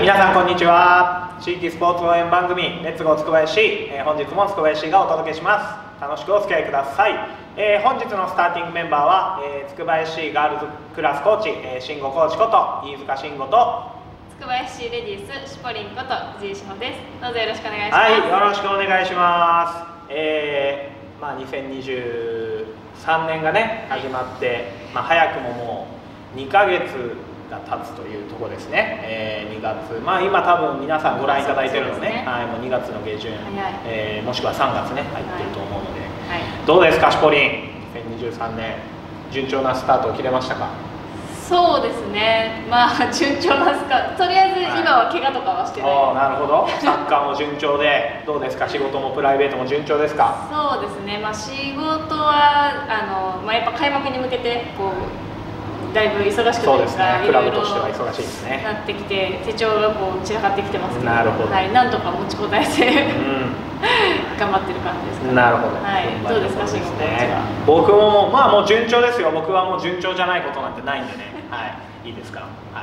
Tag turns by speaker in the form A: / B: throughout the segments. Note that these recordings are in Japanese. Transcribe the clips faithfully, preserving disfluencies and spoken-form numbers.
A: 皆さんこんにちは。地域スポーツ応援番組レッツゴーつくばやし、えー、本日もつくばやしがお届けします。楽しくお付き合いください。えー、本日のスターティングメンバーは、えー、つくばやしガールズクラスコーチ、えー、慎吾コーチこと飯塚慎吾と
B: つくばやしレディースシュポリンこと藤井志保です。どうぞよろしくお願いします。
A: はい、よろしくお願いします。えー、まあにせんにじゅうさんねんがね始まって、まあ、早くももうにかげつが経つというところですね。えー、にがつ、まあ今多分皆さんご覧いただいてるのね、はい、もうにがつの下旬、えー、もしくはさんがつね入ってると思うので、はいはい、どうですかシュポリン、にせんにじゅうさんねん順調なスタートを切れましたか？
B: そうですね、まあ順調なんですか、とりあえず今は怪我とかはしてない、
A: はい、なるほど、サッカーも順調で、どうですか、仕事もプライベートも順調ですか？
B: そうですね、まあ、仕事はあの、まあ、やっぱ開幕に向けてこうだいぶ忙しくなって
A: そうですね、クラブとしては忙しいですね。
B: なってきて、手帳がこう散らかってきてますけど、
A: なるほど、
B: はい、なんとか持ちこたえて、うん、頑張ってる感じですかね。
A: なるほど、
B: はい、どうですか、慎吾コーチは。
A: 僕ももう、まあ、もう順調ですよ、僕はもう順調じゃないことなんてないんでね、はい、いいですか、はい、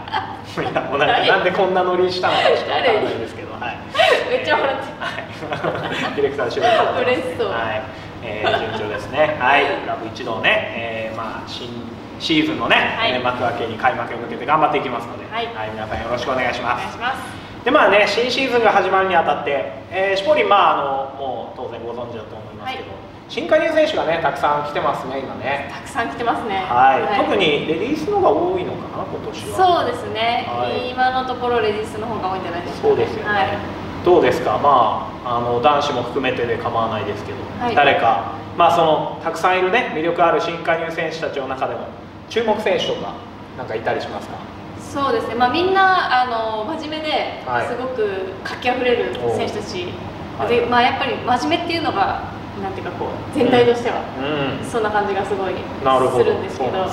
A: いやもうなんかなんでこんなノリしたのかちょっとわからないですけど、はい、
B: めっちゃ笑って、
A: はい、ディレクターの仕事を
B: 嬉しそう、
A: はい、えー、順調ですね、はい、クラブ一同ね、えー、まあ新シーズンのね、はい、幕開けに開幕に向けて頑張っていきますので、はい、はい、皆さんよろしくお願いします。
B: お願いします。
A: でまあね、新シーズンが始まるにあたって、えー、シュポリン、まあ、あのもう当然ご存知だと思いますけど、はい、新加入選手がねたくさん来てますね、今ね。
B: たくさん来てますね。
A: はい、はい、特にレディースの方が多いのかな、今年は。
B: そうですね、はい、今のところレディースの方が多いんじゃないですか、ね。
A: そうですよね、はい、どうですか、まあ、あの男子も含めてで構わないですけど、はい、誰か、まあ、そのたくさんいるね魅力ある新加入選手たちの中でも注目選手とかなんかいたりしますか？
B: そうですね、まあ、みんなあの真面目ですごく活気あふれる選手たち、はい、で、まあ、やっぱり真面目っていうのがなんていうかこう全体としては、うん、そんな感じがすごいするんですけど、はい、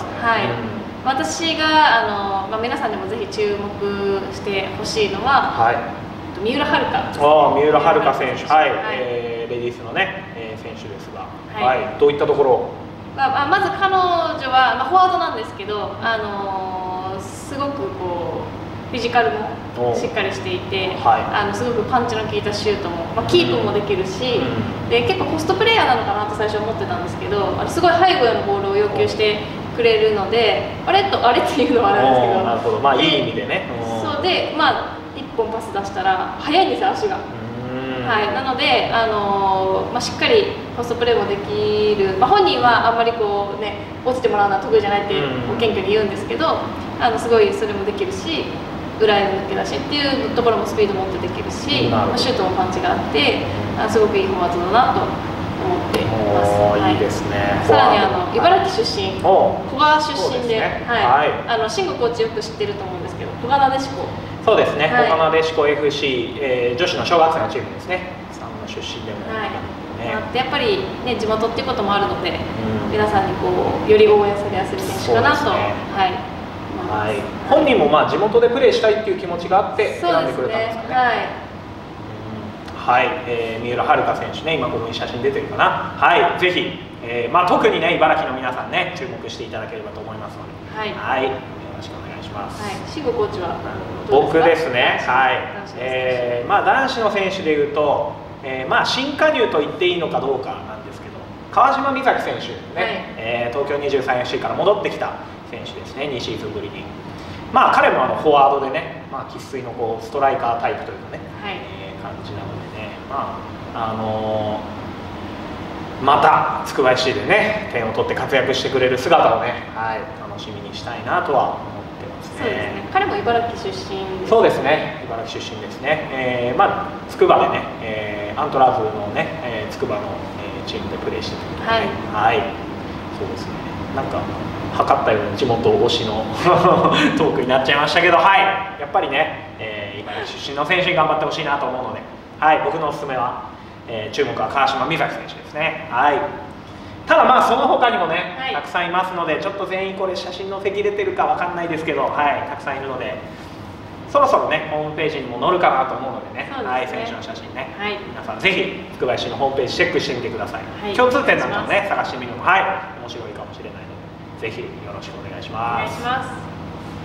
B: 私があの、まあ、皆さんにもぜひ注目してほしいのは、はい、三浦遥香、
A: あ三浦遥香選手、はい、はい、えー、レディースのね、えー、選手ですが、はい、はい、どういったところ？
B: まあ、まず彼女は、まあ、フォワードなんですけど、あのー、すごくこうフィジカルもしっかりしていて、はい、あのすごくパンチの効いたシュートも、まあ、キープもできるし、うん、で結構ポストプレーヤーなのかなと最初思ってたんですけど、あのすごい背後へのボールを要求してくれるので、あれとあれっていうのはあれなんですけど、
A: なるほど、まあいい意味でね。
B: そうで、まあいっぽんパス出したら速いんですよ、足が。はい、なので、あのーまあ、しっかりポストプレーもできる、まあ、本人はあんまりこう、ね、落ちてもらうのは得意じゃないって謙虚に言うんですけど、あのすごいそれもできるし、裏への抜け出しっていうところもスピード持ってできるし、まあ、シュートもパンチがあってあすごくいいフォワードだなと思っています。
A: はい、いいですね。
B: さらにあの茨城出身、古賀出身で、慎吾コーチよく知ってると思うんですけど、古賀なでしこ。
A: そうですね、古賀なでしこ エフシー、えー、女子の小学生のチームですね、さんの出身でも、
B: はいね、やっぱり、ね、地元っていうこともあるので、うん、皆さんにこうより応援されやすい選手かなと、ね、はい
A: はい、本人もまあ地元でプレーしたいっていう気持ちがあって選んでくれたんですかね。はい、はい、えー、三浦遥香選手ね、今ここに写真出てるかな、はい、ぜひ、えーまあ、特にね茨城の皆さんね注目していただければと思いますので、はい、はい、よろしくお願いします。はい、
B: 慎吾コーチは
A: 僕ですね、はい、えー、まあ男子の選手でいうと、えー、まあ新加入と言っていいのかどうかなんですけど、川島美咲選手ね、はい、えー、東京にじゅうさんエフシー から戻ってきた選手ですね、にシーズンぶりに。まあ彼もあのフォワードでね、まあ生粋のこうストライカータイプというかね、はい、えー、感じなのでね、まああのー、またつくばやしでね点を取って活躍してくれる姿をね、はい、楽しみにしたいなとは思ってますね。
B: そうですね、彼も茨城出身ですね。
A: そうですね、茨城出身ですね。えー、まあつくばでね、えー、アントラーズのね、えー、つくばの、えー、チームでプレーしてるので、ね、はい、はい、そうですね。なんか測ったように地元推しのトークになっちゃいましたけど、はい、やっぱりね、えー、茨城出身の選手に頑張ってほしいなと思うので、はい、僕のおすすめは、えー、注目は川島美咲選手ですね。はい。ただまあその他にもね、はい、たくさんいますので、ちょっと全員これ写真載せきれてるかわかんないですけど、はい、たくさんいるので、そろそろねホームページにも載るかなと思うのでね、でね、はい、選手の写真ね、はい、皆さんぜひつくばやしのホームページチェックしてみてください。はい、共通点なんかもね探してみるのも、はい、面白いかもしれないので、ぜひよろしくお願いします。
B: お願いします。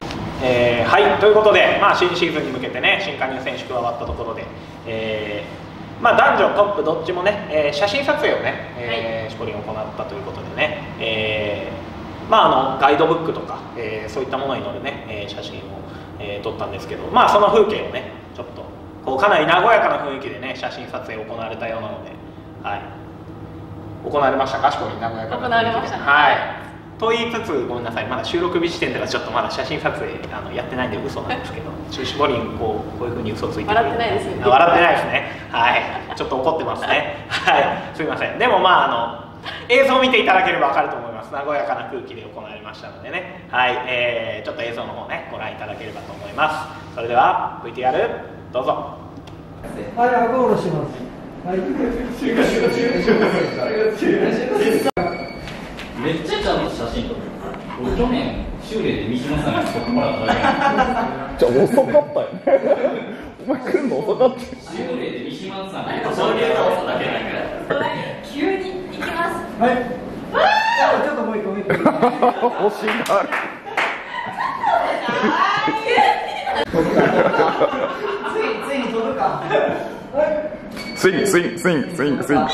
A: えー、はいということで、まあ、新シーズンに向けてね新加入選手加わったところで、えーまあ、男女トップどっちもね、えー、写真撮影をね、えーはい、シコリン行ったということでね、えーまあ、あのガイドブックとか、えー、そういったものに載るね、えー、写真を、えー、撮ったんですけど、まあ、その風景をねちょっとこうかなり和やかな雰囲気でね写真撮影行われたようなので、はい、行われましたか、シコリン和やかな雰囲気で。行われましたね。はいと言いつつ、ごめんなさい、まだ収録日時点ではちょっとまだ写真撮影あのやってないんで嘘なんですけど、シコリンこうこういうふうに嘘ついてる。
B: 笑ってないですね。
A: 笑ってないですね。はい、ちょっと怒ってますね。はい、すみません。でもまああの映像を見ていただければわかると思います。和やかな空気で行われましたのでね。はい、えー、ちょっと映像の方ねご覧いただければと思います。それでは ブイティーアール どうぞ。
C: はい、顎下ろします。はい。
D: めっちゃちゃんと写真撮る。俺去年修例で三島さんに撮ってもらっただけ。
E: じゃあ遅かったよ。お前来るの遅かった。
D: 修例で三島さんに撮ってもらっただけだから。
B: 急に行きます。
C: はい。ちょっともう一個もう一個。
E: 欲しいな。
C: ついついに飛ぶか。
E: スイングスイングスイングスイングスイング。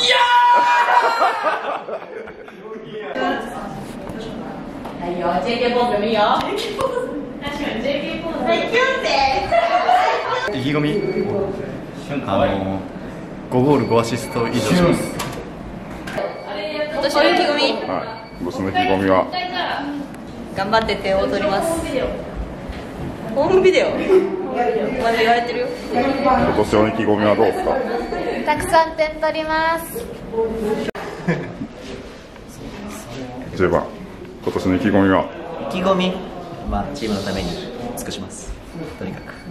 B: はいよ、ジェーケー ポーズでもいいよ。ジェーケー ポーズ。確かに ジェーケー ポーズ。はい、キュンって。
F: 意気込み、あのごゴールごアシスト以上します。
B: 今年の意気込み。
E: はい、今年の意気込みは
B: 頑張って点を取ります。ホームビデオ。まだ言われてるよ。
E: 今年の意気込みはどうですか。
G: たくさん点取ります。
E: じゅうばん、今年の意気込みは。
F: 意気込み、まあチームのために尽くします。とにかく。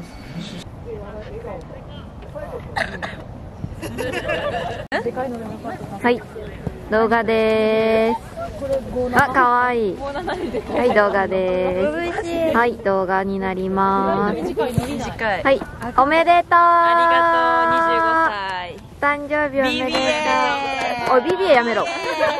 G: はい、動画です。あ、可愛い。はい、動画です。はい、動画になります。
H: 短い。
G: はい、おめでとう。
H: ありがとう。にじゅうごさい。
G: 誕生日おめでとう。おい、ビビエやめろ。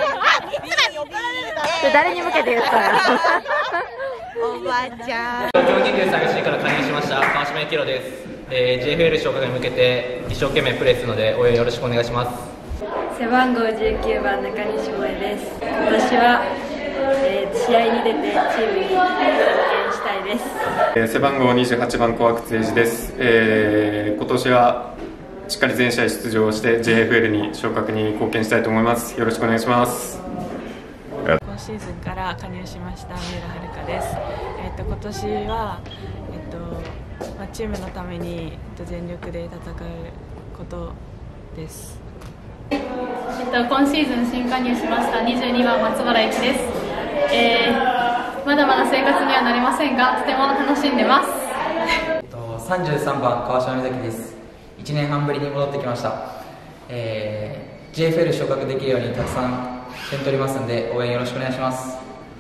G: 誰に向けて言ったの。
H: おばあちゃん。
D: 東京研究さん エフシー から加入しました川島幸宏です。えー、ジェイエフエル 昇格に向けて一生懸命プレーするので応援よろしくお願いします。
H: 背番号じゅうきゅうばん中西萌です。今年は、えー、試合に出てチームに貢献したいです。
I: えー、背番号にじゅうはちばん小涌誠二です。えー、今年はしっかり全試合出場して ジェイエフエル に昇格に貢献したいと思います。よろしくお願いします。
J: 今シーズンから加入しました三浦遥です。えっと今年はえっとまあチームのためにえっと全力で戦うことです。
K: えっと今シーズン新加入しましたにじゅうにばん松原由紀です。えー、まだまだ生活にはなりませんがとても楽しんでます。
L: えっとさんじゅうさんばん川島美咲です。いちねんはんぶりに戻ってきました。えー、ジェイエフエル 昇格できるようにたくさん点取りますので応援よろしくお願いします。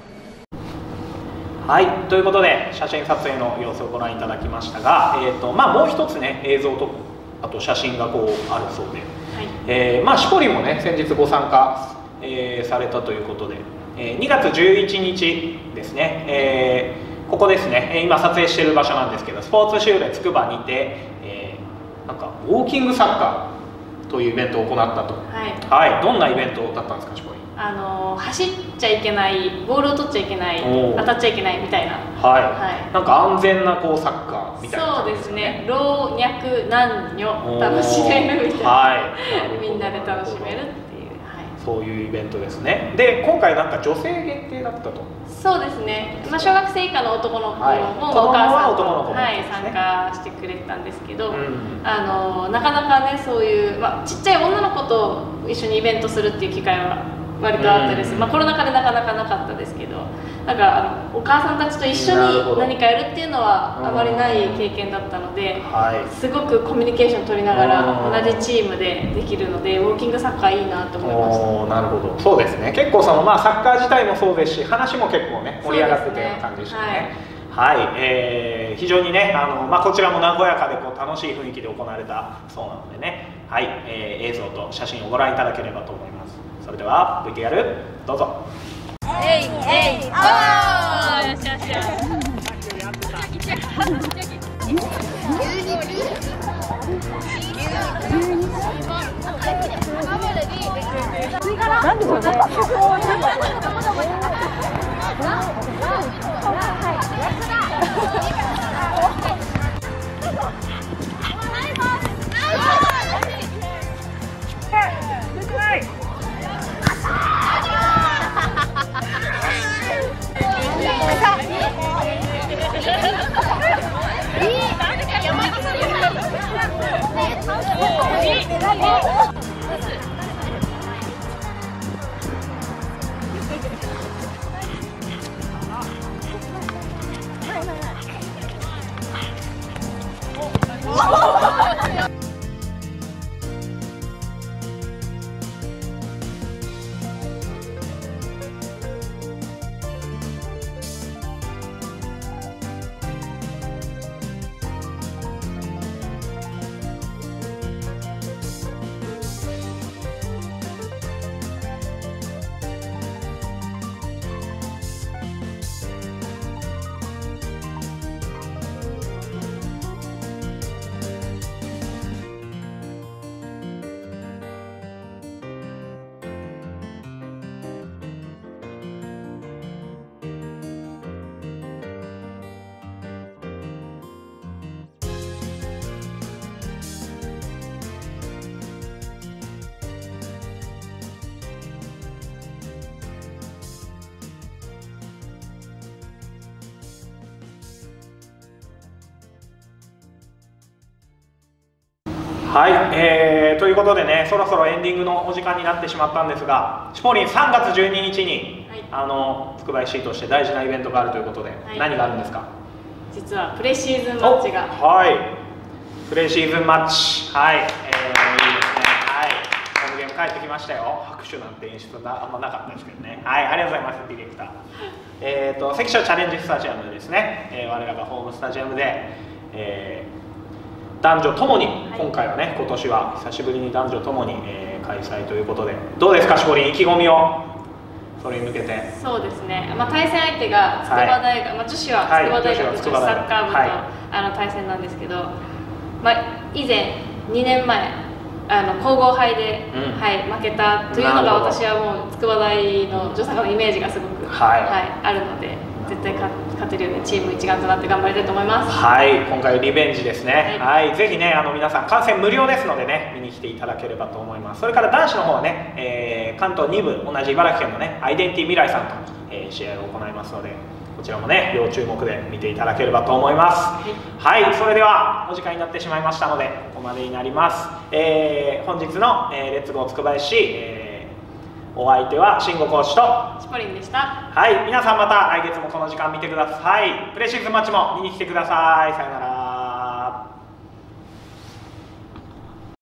A: はい、ということで写真撮影の様子をご覧いただきましたが、えーとまあ、もう一つね映像とあと写真がこうあるそうで、はいえーまあ、シコリンもね先日ご参加、えー、されたということで、えー、にがつじゅういちにちですね、えー、ここですね今撮影している場所なんですけどスポーツシューレつくばにて、えー、なんかウォーキングサッカーというイベントを行ったと、はいはい、どんなイベントだったんですかシコリン。
B: あの走っちゃいけないボールを取っちゃいけない当たっちゃいけないみたいな、
A: はいはい、なんか安全なこうサッカーみたいな、
B: そうですね老若男女楽しめるみたいな、はい、みんなで楽しめるっていう、はい、
A: そういうイベントですね。で今回なんか女性限定だったと。
B: そうですね、まあ、小学生以下の男の子も、はい、お母さんと、はい、参加してくれたんですけど、うん、あのなかなかねそういう、まあ、ちっちゃい女の子と一緒にイベントするっていう機会は割とあったです、まあ、コロナ禍でなかなかなかったですけど、なんかあのお母さんたちと一緒に何かやるっていうのはあまりない経験だったので、はい、すごくコミュニケーション取りながら同じチームでできるのでウォーキングサッカーいいなと思いました。
A: おなるほど、そうですね、結構その、まあ、サッカー自体もそうですし話も結構ね盛り上がってたような感じでしたね。はい、えー、非常にねあの、まあ、こちらも和やかでこう楽しい雰囲気で行われたそうなのでね、はいえー、映像と写真をご覧いただければと思います。それでは ブイティーアール どうぞ。
B: えいえいおーよしよしよし
M: なんでしょうね。
A: はい、えー、ということでね、そろそろエンディングのお時間になってしまったんですが、しぽりんさんがつじゅうににちに、はい、あのつくば エフシー として大事なイベントがあるということで、はい、何があるんですか？
B: 実はプレシーズンマッチが、
A: はい、プレシーズンマッチ、はい、えー、いいですね、はい、ホームゲーム帰ってきましたよ。拍手なんて演出なあんまなかったですけどね。はい、ありがとうございますディレクター。えーと関所チャレンジスタジアムですね、えー、我らがホームスタジアムで、えー男女ともに、今回はね、今年は久しぶりに男女ともに、えー、開催ということで、どうですか、しぼりん、意気込みをそれに向けて。
B: そうですね、まあ、対戦相手が筑波大学、はい、まあ、女子は筑波大学女子サッカー部と、はい、あの対戦なんですけど、まあ、以前、にねんまえ、あの皇后杯で、うん、はい、負けたというのが、私はもう筑波大の女子サッカーのイメージがすごく、はいはい、あるので。絶対勝てるようにチーム一丸となって頑張りたいと思います。
A: はい、今回リベンジですね。はい、はい、ぜひね、あの皆さん観戦無料ですのでね、見に来ていただければと思います。それから男子の方はね、えー、関東に部同じ茨城県のね、アイデンティ未来さんと、えー、試合を行いますので、こちらもね、要注目で見ていただければと思います。はい、はい、それではお時間になってしまいましたので、ここまでになります。えー、本日の、えー、レッツゴーつくば エフシー、えーお相手は慎吾コーチと
B: しぽりんでした。
A: はい、皆さんまた来月もこの時間見てください。プレシーズンマッチも見に来てください。さよなら。